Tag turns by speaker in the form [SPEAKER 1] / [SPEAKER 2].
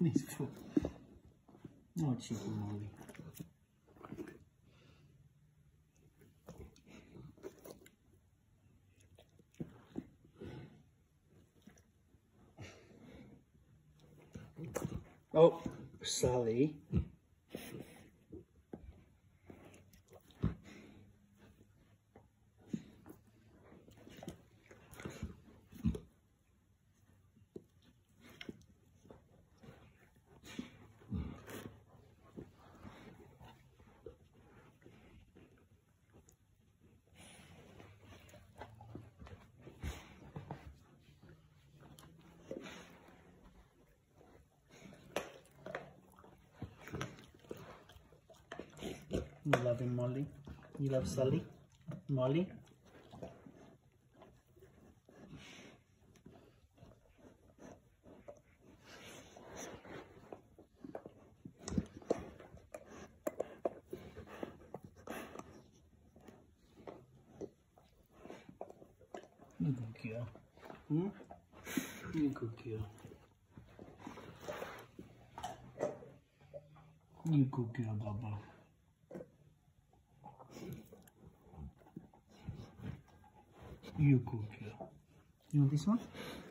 [SPEAKER 1] on his foot. Oh, cheeky Molly. Oh, Sully. You love him, Molly? You love Sully? Molly? You good girl. Hmm? You good girl. You good girl, Baba. You good girl. You want this one?